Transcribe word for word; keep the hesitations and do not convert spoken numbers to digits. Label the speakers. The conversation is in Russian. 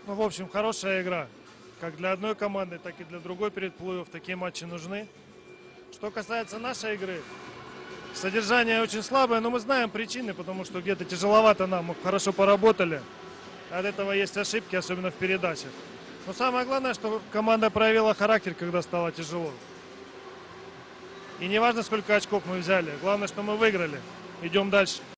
Speaker 1: Ну, в общем, хорошая игра. Как для одной команды, так и для другой перед плей-офф такие матчи нужны. Что касается нашей игры, содержание очень слабое, но мы знаем причины, потому что где-то тяжеловато нам, мы хорошо поработали. От этого есть ошибки, особенно в передачах. Но самое главное, что команда проявила характер, когда стало тяжело. И не важно, сколько очков мы взяли, главное, что мы выиграли. Идем дальше.